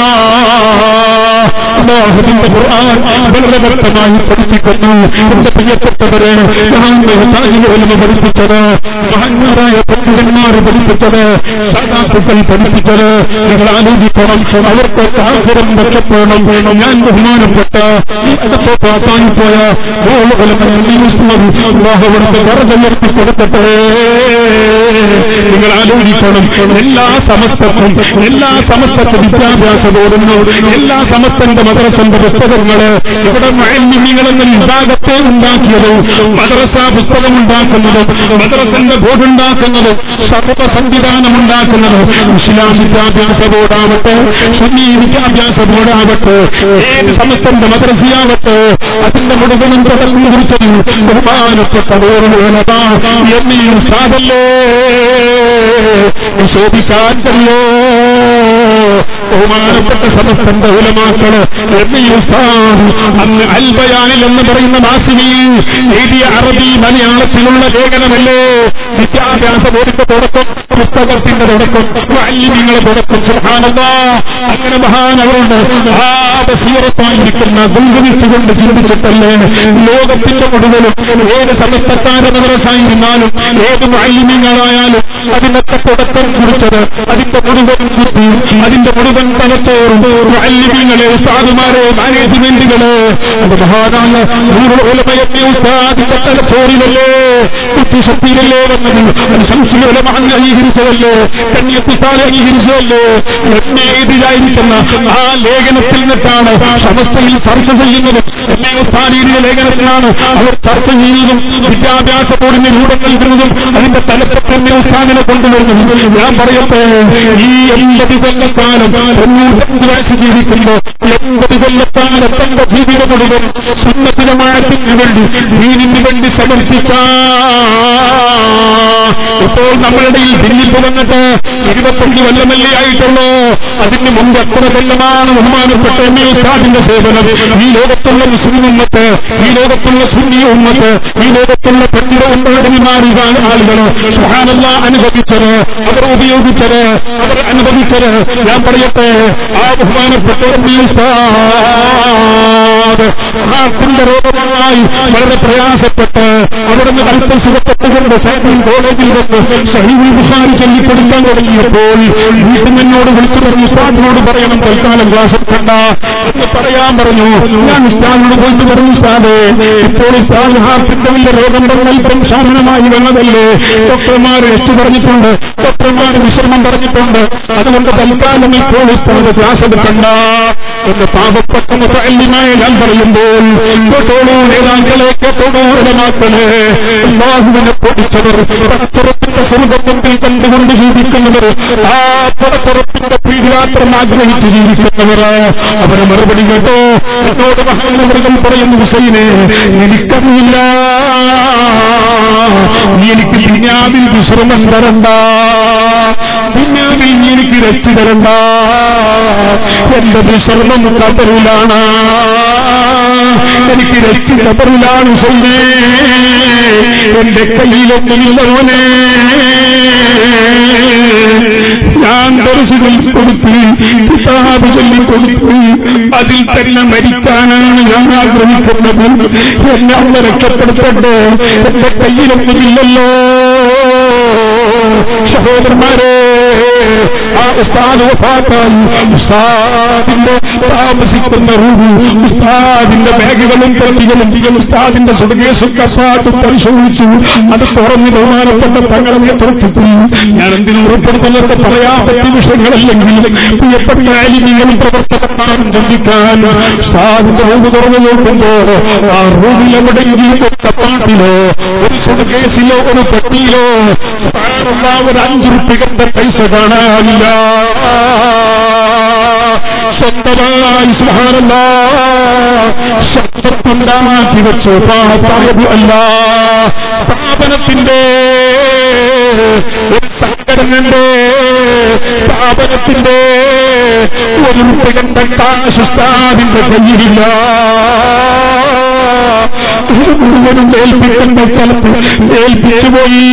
അല്ലാഹുവിന്റെ ഖുർആൻ വളരെ വ്യക്തമായി പഠിപ്പിക്കുന്നു. എന്റെ പ്രിയപ്പെട്ടവരെ, പഠിപ്പിച്ചത്, മഹാന്മാരായ പണ്ഡിതന്മാർ പഠിപ്പിച്ചത്, സദാത്തുക്കൾ പഠിപ്പിച്ചത് നിങ്ങൾ ആലോചിക്കണം. അവർക്ക് ആഗ്രഹം രക്ഷപ്പെടണം. ഞാൻ ബഹുമാനപ്പെട്ട പാസായിപ്പോയ അല്ലാഹുവിന്റെ വറദുയർത്തി കൊടുക്കട്ടെ. നിങ്ങൾ ആലോചിക്കണം, എല്ലാ സമസ്തക്കും, എല്ലാ സമസ്ത വിദ്യാഭ്യാസ ബോർഡിനും, എല്ലാ സമസ്തന്റെ മദ്രസന്റെ പുസ്തകങ്ങള് ഇവിടെ മുഅല്ലിമീങ്ങളെന്ന വിഭാഗത്തെ ഉണ്ടാക്കിയതും, മദ്രസ പുസ്തകം ഉണ്ടാക്കുന്നതും, മദ്രസന്റെ ബോർഡ് ഉണ്ടാക്കുന്നതും, സർവ സംവിധാനം ഉണ്ടാക്കുന്നതും, ഇസ്ലാം വിദ്യാഭ്യാസ ബോർഡാവട്ടെ, സുന്നി വിദ്യാഭ്യാസ ബോർഡാവട്ടെ, ഏത് സമസ്തന്റെ മദ്രസയാവട്ടെ, അതിന്റെ മുഴുവനും തുടർന്നു കുറിച്ചതും ബഹുമാനപ്പെട്ട എന്നീ സാധല്ലേ ശോഭിക്കാൻ കഴിയോ? ബഹുമാനപ്പെട്ട സമസ്തന്റെ ഉലമാക്കള് അന്ന് അൽബയാനിൽ എന്ന് പറയുന്ന മാസികയിൽ എഴുതിയ അറബി മലയാളത്തിലുള്ള ലേഖനമല്ലേ വിദ്യാഭ്യാസ ബോർഡിന്റെ തുടക്കം, പുസ്തകത്തിന്റെ തുടക്കം, മുഅല്ലിമീങ്ങളെ തുടക്കം. സുബ്ഹാനല്ലാഹ്, അങ്ങനെ മഹാനവരുണ്ട്. ആ ബസീറത്തായിരിക്കുന്ന ഗുൽഗുലിച്ചുകൊണ്ട് ചിന്തിച്ചിട്ടല്ലേ ലോകത്തിന്റെ മുഴുവനും ഏത് സമസ്തക്കാര മദ്രസയായിരുന്നാലും ഏത് മുഅല്ലിമീങ്ങളായാലും അതിനൊക്കെ തുടക്കം കുറിച്ചത്, അതിന്റെ മുഴുവൻ ബുദ്ധി, അതിന്റെ മുഴുവൻ തലത്തോറും മുഅല്ലിമീങ്ങളെ, ഉസ്താദുമാരെ, മാനേജ്മെന്റുകള്, അത് മഹാനായ നൂറുൽ ഉലമയെ ഉസ്താദിന്റെ തലത്തോറിലല്ലേ, ബുദ്ധിശക്തിയിലല്ലേ വന്നത്, അത് ശംസുൽ ഉലമ അംഗീകരിച്ചതല്ലേ, കന്യക്കുസാലെ അംഗീകരിച്ചതല്ലേ. എതിരായിരിക്കുന്ന ആ ലേഖനത്തിൽ നിന്നിട്ടാണ് സമസ്തയിൽ ചർച്ച ചെയ്യുന്നതും, ഉസ്താദിന്റെ ലേഖനത്തിലാണ് അവർ ചർച്ച ചെയ്യുന്നതും, വിദ്യാഭ്യാസ ബോർഡിന് രൂപം നൽകുന്നതും, അതിന്റെ തലപ്പത്തെ ഉസ്താദിനെ കൊണ്ടുവരുന്നതും. ഞാൻ പറയട്ടെ, ഈ 80 കൊല്ലക്കാലം 95 വയസ്സ് ജീവിക്കുമ്പോൾ 80 കൊല്ലക്കാലം തന്റെ ജീവിതം മുഴുവൻ സുന്നത്തിന്റെ മാറ്റത്തിന് വേണ്ടി, ദീനിന് വേണ്ടി സമർപ്പിക്കാൻ ഇപ്പോൾ നമ്മളുടെ ഈ ഭിന്നിപ്പ് വന്നിട്ട് 25 കൊല്ലമല്ലേ ആയിട്ടുള്ളൂ. അതിന് മുമ്പ് എത്ര കൊല്ലമാണ് ബഹുമാനപ്പെട്ട ഉസ്താദിന്റെ സേവനം. ഈ ലോകത്തുള്ള മുസ്ലിം ഉമ്മത്ത്, ഈ ലോകത്തുള്ള സുന്നി ഉമ്മത്ത്, ഈ ലോകത്തുള്ള പണ്ഡിത ഉമ്മമാരിതാണ് ആളുകൾ സുബ്ഹാനല്ലാഹ് അനുഭവിച്ചത്, അവർ ഉപയോഗിച്ചത്, അവർ അനുഭവിച്ചത്. ഞാൻ പറയട്ടെ, ആ ബഹുമാനപ്പെട്ട ഉസ്താദ് ഹാർട്ടിന്റെ രോഗമായി വളരെ പ്രയാസപ്പെട്ട് അവിടുന്ന് അല്പം സുഖപ്പെട്ടുകൊണ്ട് കോളേജിൽ വന്ന് സഹീഹുൽ ബുഖാരി ചൊല്ലിക്കൊടുക്കാൻ തുടങ്ങിയപ്പോൾ വീട്ടിൽ എന്നോട് വിളിച്ചു പറഞ്ഞു, ഉസ്താദിനോട് പറയണം തൽക്കാലം ക്ലാസ് എടുക്കണ്ട എന്ന് പറയാൻ പറഞ്ഞു. ഞാൻ ഉസ്താദിനോട് പോയിട്ട് പറഞ്ഞു, ഉസ്താദേ ഇപ്പോൾ ഉസ്താദ് ഹാർട്ടിന്റെ വലിയ രോഗം അല്പം ശാമനമായി വന്നതല്ലേ, ഡോക്ടർമാർ ടെസ്റ്റ് പറഞ്ഞിട്ടുണ്ട്, ഡോക്ടർമാർ വിശ്രമം പറഞ്ഞിട്ടുണ്ട്, അതുകൊണ്ട് തൽക്കാലം ഇപ്പോൾ ഉസ്താദ് ക്ലാസ് എടുക്കണ്ട എന്ന് പാപപ്പെട്ട മുതഅല്ലിമായ ഞാൻ പറയുമ്പോൾ കേട്ടോളൂ നേതാക്കളെ, കേട്ടോളൂ ഉലമാക്കളെ, അല്ലാഹുവിനെ പൊടിച്ചവർ, പടച്ചുറപ്പിന്റെ സ്വർഗ്ഗത്തിൽ കണ്ടുകൊണ്ട് ജീവിക്കുന്നവർ, ആ പടച്ചുറപ്പിന്റെ പ്രീതിയാത്രം ആഗ്രഹിച്ച് ജീവിക്കുന്നവർ, അവരെ മറുപടി കേട്ടോ. എന്നോട് മഹാനവറുകൾ പറയുന്നു, ഹുസൈനെ എനിക്കറിയില്ല, നീ എനിക്ക് ദുനിയാവിൽ വിശ്രമം തരണ്ട, ദുനിയാവിൽ നീ എനിക്ക് രക്ഷ തരണ്ട, എന്റെ വിശ്രമം ഖബറിലാണ്, എനിക്ക് രക്ഷ ഖബറിലാണ് ഹുസൈനെ, എന്റെ കയ്യിലൊന്നുമില്ലവനെ. ഞാൻ ദർശനം കൊടുത്ത് കിതാബ് ചൊല്ലിക്കൊടുത്ത് അതിൽ തന്നെ മരിക്കാനാണ് ഞാൻ ആഗ്രഹിക്കുന്നത്. എന്നെ അന്ന് രക്ഷപ്പെടുത്തണ്ടോ, എന്റെ കയ്യിലൊന്നുമില്ലല്ലോ. സഹോദരന്മാരെ, ആ ഉസ്താദ് വഫാത്തായി, ഉസ്താദിന്റെ താമസിക്കുന്ന റൂം, ഉസ്താദിന്റെ ബാഗുകളും പ്രതികളും ഉസ്താദിന്റെ സുഡ്കേസും കസാട്ടും പരിശോധിച്ചു. അത് തുറന്ന് ബഹുമാനപ്പെട്ട തങ്ങളെ നേതൃത്വത്തിൽ ഞാൻ എന്തിനും ഉറപ്പെടുത്തുന്നത് പറയാൻ പറ്റിയ വിഷയങ്ങളല്ലെങ്കിൽ പ്രിയപ്പെട്ട ആലിമീങ്ങളും പ്രവർത്തകന്മാരും ചിന്തിക്കാൻ ഉസ്താദിന്റെ റൂം തുറന്നു നോക്കുമ്പോൾ ആ റൂമിൽ എവിടെയെങ്കിലും ഒരു കപ്പാട്ടിലോ ഒരു സുഡ്കേസിലോ ഒരു പെട്ടിയിലോ ഒരു 5 റുപ്യയുടെ പൈസ കാണാനില്ല. സ്വന്തമായി സുബ്ഹാനല്ലാഹ് ശബ്ദമുണ്ടാക്കി വെച്ചോ പാപം അല്ല, സ്ഥാപനത്തിന്റെ ഒരു സംഘടനയുടെ, സ്ഥാപനത്തിന്റെ ഒരു റുപ്യയുടെ കാശ് ഉസ്താദിന്റെ കയ്യിലില്ല. ഇത് മുഴുവനും ഏൽപ്പിക്കേണ്ട സ്ഥലത്ത് ഏൽപ്പിച്ചുപോയി.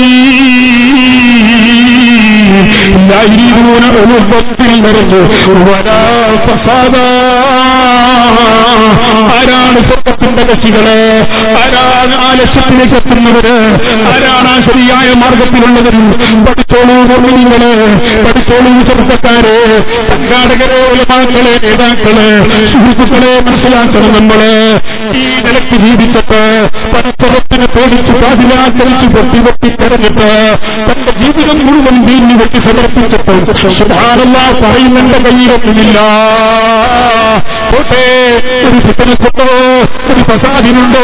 ആരാണ് സ്വർഗത്തിന്റെ കക്ഷികള്, ആരാണ് ആ ലക്ഷ്യത്തിലേക്ക് എത്തുന്നവര്, ആരാണ് ആ ശരിയായ മാർഗത്തിലുള്ളവര്? പഠിച്ചോളൂ മുഅ്മിനീങ്ങള്, പഠിച്ചോളൂ ചെറുപ്പക്കാരെ, സംഘാടകരെ, ഉലമാക്കളെ, നേതാക്കളെ, സുഹൃത്തുക്കളെ, മനസ്സിലാക്കണം. നമ്മള് ഈ നിലയ്ക്ക് ജീവിച്ചിട്ട് പരസ്പരത്തിന് പേടിച്ച് പാതിരാക്കളിച്ച് പൊട്ടി തെരഞ്ഞിട്ട് തന്റെ ജീവിതം മുഴുവൻ വീഞ്ഞു വെട്ടി സമർപ്പിച്ചിട്ട് സുബ്ഹാനല്ലാഹ് പറയുന്നതിന്റെ കയ്യിലൊന്നുമില്ല. ഒരു ഫിത്നത്തുണ്ടോ, ഒരു ഫസാദിനുണ്ടോ?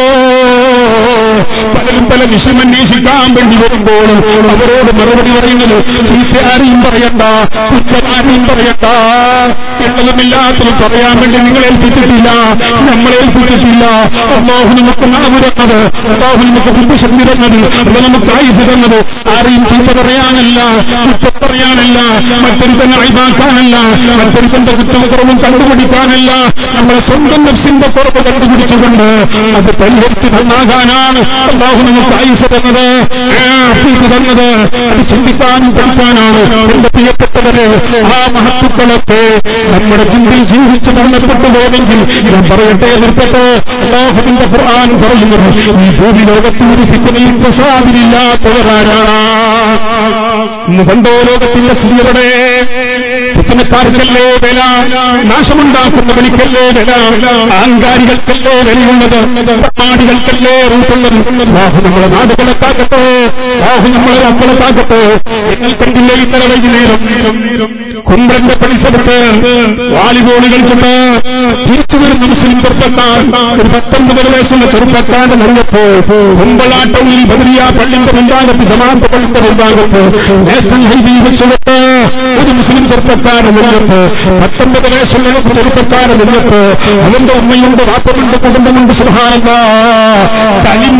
പലരും പല വിഷയം അന്വേഷിക്കാൻ വേണ്ടി വരുമ്പോൾ അവരോട് മറുപടി പറയുന്നത് ചീത്തയാരെയും പറയണ്ട, കുറ്റമാരെയും പറയണ്ട, എന്നുമില്ലാത്തതും പറയാൻ വേണ്ടി നിങ്ങളെ ഏൽപ്പിച്ചിട്ടില്ല, നമ്മളെ ഏൽപ്പിച്ചിട്ടില്ല. അല്ലാഹു നമുക്ക് നാവ് തന്നത്, അല്ലാഹു നമുക്ക് ബുദ്ധിശക്തി തന്നത്, അത് നമുക്ക് ആയുസ് തന്നത് ആരെയും ചീത്ത പറയാനല്ല, കുറ്റം പറയാനല്ല, മറ്റൊരുത്തന്നെ അഴിവാക്കാനല്ല, മറ്റൊരുത്തന്റെ കുറ്റം കുറവും കണ്ടുപിടിക്കാനല്ല, നമ്മളെ സ്വന്തം നഫ്സിന്റെ കുറവ് കണ്ടുപിടിച്ചുകൊണ്ട് അത് പരിഹരിച്ച് നന്നാകാനാണ് അല്ലാഹു നമുക്ക് ആയുസ് തന്നത്, ആഫീസ് തന്നത്. അത് ചിന്തിക്കാനും പഠിക്കാനാണ്. എന്റെ പ്രിയപ്പെട്ടവരെ, ആ മഹത്തുക്കളൊക്കെ നമ്മുടെ ചിന്തിൽ ജീവിച്ച് മരണപ്പെട്ടു പോയെങ്കിൽ ഞാൻ പറയട്ടെ, നിർത്തട്ടെ, അല്ലാഹുവിന്റെ ഖുർആൻ പറയുന്നത് ഈ ഭൂമി ലോകത്തിൽ ഒരു ഫിത്നയും ഫസാദില്ലാത്തവരാരാണ്? ഇന്ന് കണ്ടോ ലോകത്തിന്റെ സ്ഥിതിയുടെ? ഫിത്നക്കാർക്കല്ലേ വില, നാശമുണ്ടാക്കുന്ന വിളിക്കല്ലേ വില, അഹങ്കാരികൾക്കല്ലേ വിലയുള്ളത്, പ്രമാണികൾക്കല്ലേ റൂട്ടുള്ളത്. അല്ലാഹു നമ്മളെ നാടുകളെ കാക്കട്ടെ, അല്ലാഹു നമ്മളെ മക്കളെ കാക്കട്ടെ. നിങ്ങൾ കണ്ടില്ലേ ഇന്നലെ വൈകുന്നേരം കുമ്പ്രന്റെ പരിസരത്ത് വാലിബോളുകൾ കൊണ്ട് തിരിച്ചു വരുന്ന മുസ്ലിം ചെറുപ്പക്കാർ, ഒരു 19 വയസ്സുള്ള ചെറുപ്പക്കാരൻ അറിയപ്പോ കുമ്പളാട്ടയിൽ ബദരിയ പള്ളിന്റെ മുൻഭാഗത്ത്, ജമാഅത്ത് പള്ളിന്റെ മുൻഭാഗത്ത് നാഷണൽ ഹൈവേ വെച്ചുകൊണ്ട് ഒരു മുസ്ലിം ചെറുപ്പക്കാരൻ അറിയപ്പോ 19 വയസ്സുള്ള ചെറുപ്പക്കാരൻ അറിയപ്പോ അവന്റെ ഉമ്മയുണ്ട്, വാപ്പമുണ്ട്, കുടുംബമുണ്ട്. സുബ്ഹാനല്ലാഹ്, തലിന്റെ അടുത്തും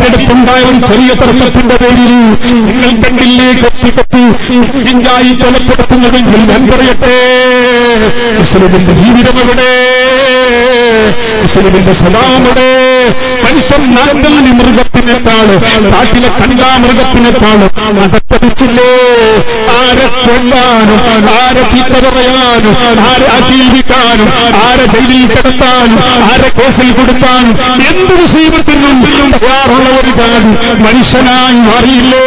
ഉണ്ടായ ഒരു ചെറിയ തർക്കത്തിന്റെ പേരിൽ നിങ്ങൾ കണ്ടില്ലേ കത്തി ഇഞ്ചായി കൊലപ്പെടുത്തുന്നതെങ്കിൽ ഞാൻ പറയട്ടെ, മുസ്ലിമിന്റെ ജീവിതം എവിടെ? മുസ്ലിമിന്റെ സ്വഭാവമെവിടെ? മനുഷ്യൻ നാട്ടിലെ മൃഗത്തിനേക്കാള് കാട്ടിലെ കണികാമൃഗത്തിനേക്കാള് അതപ്പതിച്ചില്ലേ? ആരെ കൊല്ലാനും, ആരെ ചീത്ത പറയാനും, ആരെ ആജീവിക്കാനും, ആരെ ജയിലിൽ കിടത്താനും, ആരെ കേസിൽ കൊടുത്താനും എന്ത് മുസീബത്തിനും തയ്യാറുള്ള ഒരു ജാതി മനുഷ്യനായി മാറിയില്ലേ?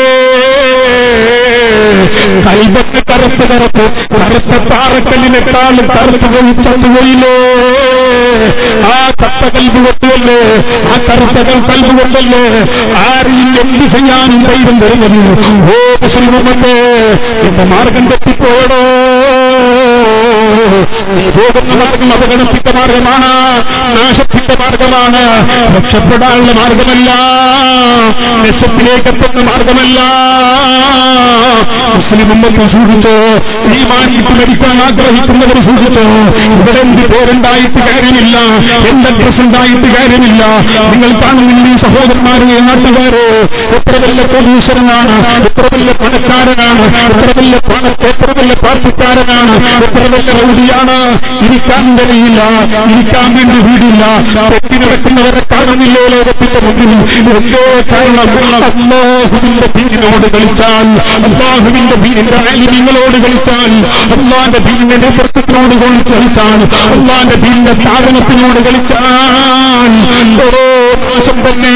കൽബത്ത് കറുത്ത് കറുത്ത പാറക്കല്ലിനേക്കാളും കറുത്ത് ചത്തുപോയില്ലേ? ആ കത്ത കൽബ് കൊണ്ടല്ലേ, ആ കറുത്ത കൽബ് കൊണ്ടല്ലേ ആരെയും എന്ത് ചെയ്യാനും ധൈര്യം വരുന്നത്? ഓ മുസ്ലിമുണ്ട്, എന്റെ മാർഗം തെറ്റിപ്പോയടോ. നീ പോകുന്ന മാർഗം അപകടത്തിന്റെ മാർഗമാണ്, നാശത്തിന്റെ മാർഗമാണ്, രക്ഷപ്പെടാനുള്ള മാർഗമല്ല, രക്ഷത്തിലേക്കെത്തുന്ന മാർഗമല്ല. മുസ്ലിം ഉമ്മത്ത് സൂക്ഷിച്ചോ, ഈ മാനിട്ട് മരിക്കാൻ ആഗ്രഹിക്കുന്നവർ സൂക്ഷിച്ചോ. ഇവിടെ എന്ത് പേരുണ്ടായിട്ട് കാര്യമില്ല, എന്റെ ഡ്രസ് ഉണ്ടായിട്ട് കാര്യമില്ല. നിങ്ങൾ കാണുന്നില്ല ഈ സഹോദരന്മാരെ, നാട്ടുകാരെ, എത്ര വലിയ കോടീശ്വരനാണ്, എത്ര വലിയ പണക്കാരനാണ്, എത്ര വലിയ പാർട്ടിക്കാരനാണ്, എത്ര വലിയ റൗഡിയാണ്. ഇരിക്കാൻ കഴിയില്ല, ഇരിക്കാൻ വേണ്ടി വീടില്ല. തെറ്റി നടക്കുന്നവരെ കാണുന്നില്ലേ ലോകത്തിന്റെ മുന്നിൽ? എന്തോ കാരണം അല്ലാഹുവിന്റെ ദീനിനോട് കളിച്ചാൽ, അല്ലാഹുവിന്റെ ദീനിന്റെ ആലിമീങ്ങളോട് കളിച്ചാൽ, അല്ലാഹുവിന്റെ ദീനിന്റെ നേതൃത്വത്തിനോട് കളിച്ചാൽ, അല്ലാഹുവിന്റെ ദീനിന്റെ സ്ഥാപനത്തിനോട് കളിച്ചാൽ ഓരോ നാശം തന്നെ.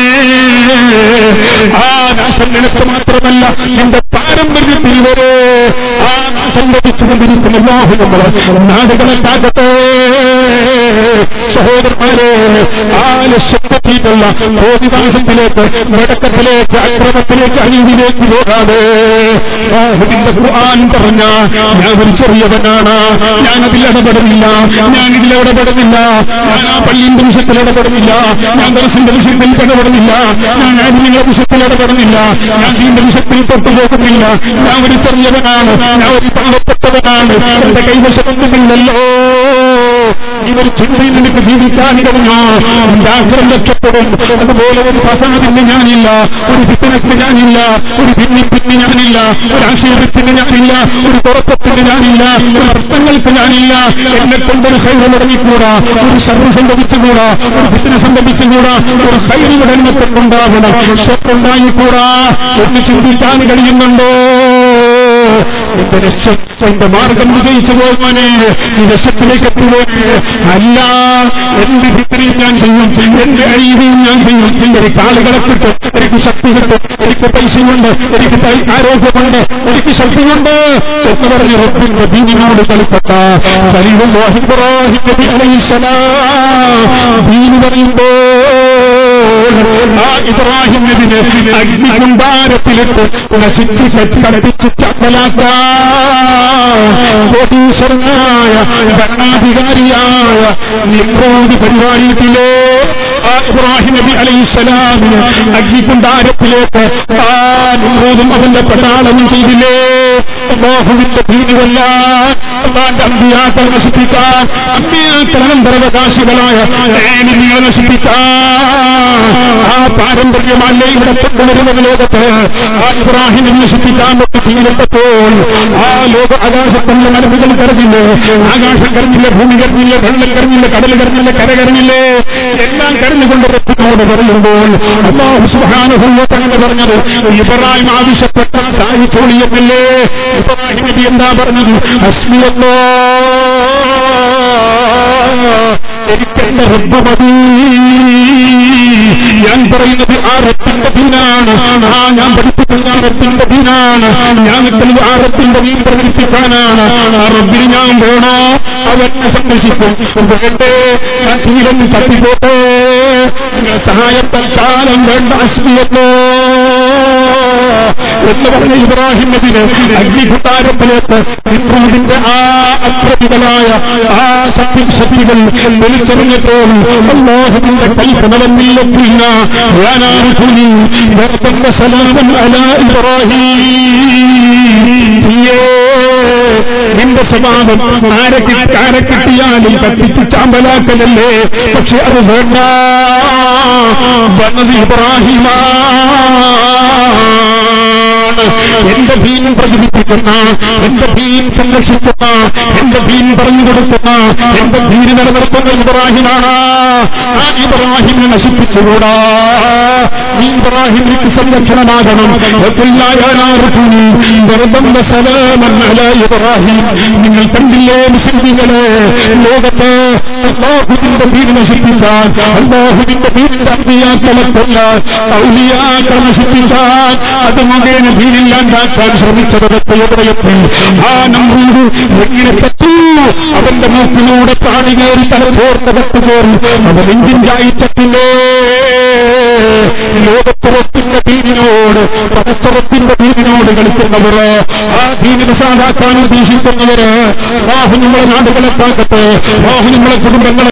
ആ നാശം നിനക്ക് മാത്രമല്ല, നിന്റെ പാരമ്പര്യത്തിൽ വരെ ആ നാശം ലഭിച്ചുകൊണ്ടിരിക്കുന്ന അല്ലാഹു നമ്മളെ നാടുകളെത്താകട്ടെ. സഹോദരന്മാരെ, ആ ലക്ഷ്യത്തിലുള്ള കോടിവാസത്തിലേക്ക്, നടക്കത്തിലേക്ക്, അക്രമത്തിലേക്ക്, അനീതിയിലേക്ക് പോകാതെ അല്ലാഹുവിന്റെ ഖുർആൻ പറഞ്ഞ ഞാൻ ഒരു ചെറിയവനാണ്, ഞാനതിൽ ഇടപെടുന്നില്ല, ഞാനിതിൽ ഇടപെടുന്നില്ല, ഞാൻ ആ പള്ളിന്റെ വിഷയത്തിൽ ഇടപെടുന്നില്ല, ഞാൻ ദർശന്റെ വിഷയത്തിൽ ഇടപെടുന്നില്ല, ഞാൻ ആത്മീയ വിഷയത്തിൽ ഇടപെടുന്നില്ല, ഞാൻ ദീന്റെ വിഷയത്തിൽ തൊട്ടുപോകുന്നില്ല, ഞാൻ ഒരു ചെറിയവനാണ്, ഞാൻ ഒരു പാവപ്പെട്ടവനാണ്, എന്റെ കൈവശമൊന്നുമില്ലല്ലോ. ഇവർ ചിന്തയിൽ നിനക്ക് ജീവിക്കാൻ കഴിഞ്ഞോ? എന്റെ ആഗ്രഹം രക്ഷപ്പെടും. അതുപോലെ ഒരു ഫസാദിന് ഞാനില്ല, ഒരു ഫിത്നത്തിന് ഞാനില്ല, ഒരു ഭിന്നിപ്പിന് ഞാനില്ല, ഒരു ആശയത്തിന് ഞാനില്ല, ഒരു തുറക്കത്തിന് ഞാനില്ല, ഒരു അർത്ഥങ്ങൾക്ക് ഞാനില്ല. എന്നെ കൊണ്ടൊരു ഹൈറ് മുടങ്ങിക്കൂടാ, ഒരു ശർറ് സംഭവിച്ചുകൂടാ, ഒരു ഫിത്ന സംഭവിച്ചുകൂടാ, ഒരു ഹൈറിവിടെ എന്നെ കൊണ്ടുണ്ടാകണം, ഉണ്ടായിക്കൂടാ എന്ന് ചിന്തിക്കാൻ കഴിയുന്നുണ്ടോ? എന്റെ രക്ഷ, എന്റെ മാർഗം വിജയിച്ചു പോകുവാനേ ഈ രക്ഷത്തിലേക്ക് എത്തുകയാണ്. അല്ല, എന്റെ ഭിത്തിരിയും ഞാൻ ചെയ്യും, എന്റെ അഴിയും ഞാൻ ചെയ്യും. എനിക്ക് ആളുകളെ കിട്ടും, എനിക്ക് ശക്തി കിട്ടും, എനിക്ക് പൈസയുണ്ട്, എനിക്ക് ആരോഗ്യമുണ്ട്, എനിക്ക് ശക്തിയുണ്ട് എന്ന് പറഞ്ഞ് റബ്ബിന്റെ ദീനിനോട് കളിപ്പെട്ട ഖലീലുല്ലാഹി ഇബ്രാഹിം നബി അലൈഹിസ്സലാം ദീന് പറയുമ്പോൾ ആ ഇബ്രാഹിം നബിനെ അഗ്നികുണ്ടാരത്തിലിട്ട് നശിപ്പിച്ച് കടപ്പിച്ച് ചപ്പലാക്കാൻ കോടീശ്വരനായ ഭരണാധികാരിയായ നിമ്രോദ് പരിപാടിയിട്ടില്ലേ? ആ ഇബ്രാഹിം നബി അലൈഹിസ്സലാമിന് അഗ്നികുണ്ടാരത്തിലേക്ക് ആ നിമ്രോദും അവന്റെ പട്ടാളവും ചെയ്തില്ലേ? അല്ലാഹുവിന്റെ ദീനുവല്ല, അല്ലാഹുവിന്റെ അമ്പിയാക്കളെ നശിപ്പിക്കാൻ, അമ്പിയാക്കൾ അനന്തരാവകാശികളായ ആലിമീങ്ങളെ നശിപ്പിക്കാൻ ആ പാരമ്പര്യമല്ലേ ഇവിടെ കൊണ്ടുവരുന്നത് ലോകത്ത്. ആ ഇബ്രാഹിമിനെ നശിപ്പിക്കാൻ പറ്റി തീരത്തപ്പോൾ ആ ലോക ആകാശത്തിന്റെ മരമുകൾ കരഞ്ഞില്ലേ? ആകാശം കരഞ്ഞില്ല, ഭൂമി കരഞ്ഞില്ല, വെള്ളം കരഞ്ഞില്ല, കടൽ കരഞ്ഞില്ല, കര കരഞ്ഞില്ലേ? എല്ലാം കരഞ്ഞുകൊണ്ട് റബ്ബിനോട് പറയുമ്പോൾ അല്ലാഹു സുബ്ഹാനഹു വ തആല പറഞ്ഞത് ഇബ്രാഹിം ആവശ്യപ്പെട്ട സാഹിത്യോളിയല്ലേ? ഇബ്രാഹിം നബി എന്താ പറഞ്ഞത്? ഹസ്ബിയല്ലാഹ്, എനിക്കെന്റെ റബ്ബ് മതി. ഞാൻ പറയുന്നത് ആ റബ്ബിന്റെ ദീനാണ്, ആ ഞാൻ പഠിപ്പിക്കുന്ന ആ റബ്ബിന്റെ ദീനാണ്, ഞാൻ നിൽക്കുന്നത് ആ റബ്ബിന്റെ ദീൻ പ്രചരിപ്പിക്കാനാണ്. ആ റബ്ബിന് ഞാൻ വേണോ? അവനെ സംരക്ഷിക്കും. വേണ്ടേ ഞാൻ തീരം തട്ടിപ്പോട്ടെ, നിങ്ങളുടെ സഹായം തൽക്കാലം വേണ്ട. ഹസ്ബിയല്ലാഹ് എന്ന് പറഞ്ഞ ഇബ്രാഹിം നബിനെ അഗ്നികുണ്ടാരത്തിലേക്ക് നിമ്രോദിന്റെ ആ അക്രമികളായ ആ ശക്തികൾ വെളിച്ചെറിഞ്ഞപ്പോൾ അല്ലാഹുവിന്റെ കൽപ്പനവന്നില്ലെത്തില്ല. സലാമൻ അലാ ഇബ്രാഹിം, നിന്റെ സ്വഭാവം ആരെ കിട്ടിയാലും കത്തിച്ച് ചാമ്പലാക്കലല്ലേ. പക്ഷെ അത് വേണ്ട. വന്നത് ഇബ്രാഹിമാണ്. എന്റെ ദീൻ പ്രചരിപ്പിക്കുന്ന, എന്റെ ദീൻ സംരക്ഷിക്കുന്ന, എന്റെ ദീൻ പറഞ്ഞു കൊടുക്കുന്ന, എന്റെ ദീൻ നിലനിർത്തുന്ന ഇബ്രാഹിമാണ്. ആ ഇബ്രാഹിമിനെ നശിപ്പിച്ചുകൂടാ. ഈ ഇബ്രാഹിമിക്ക് സംരക്ഷണമാകണം. ഇബ്രാഹിം, നിങ്ങൾ കണ്ടില്ലേ മുസ്ലിങ്ങളെ, ലോകത്ത് അല്ലാഹുവിന്റെ ദീൻ നശിപ്പിക്കാൻ, അല്ലാഹുവിന്റെ ദീനിന്റെ അമ്പിയാക്കളെ കൊല്ലാൻ, ഔലിയാക്കളെ നശിപ്പിക്കാൻ, അത് മുഖേന ദീനില്ലാണ്ടാക്കാൻ ശ്രമിച്ചതൊക്കെ എവിടെയെത്തി? ആ നമ്രൂദ് എങ്ങനെ പറ്റൂ? അവന്റെ മൂക്കിലൂടെ പ്രാണി കയറി തലത്തോർത്തകത്ത് കയറി അവൻ ഇന്ത്യൻ ആയിട്ടത്തില്ലേ. ലോകത്തുറപ്പിന്റെ ദീനിനോട്, പരസ്പരത്തിന്റെ ദീനിനോട് കളിക്കുന്നവര്, ആ ദീനിനെ സാധാക്കാൻ ഉദ്ദേശിക്കുന്നവര്, അല്ലാഹു നമ്മളെ നാടുകളെ കാക്കട്ടെ, അല്ലാഹു നമ്മളെ കുടുംബങ്ങളെ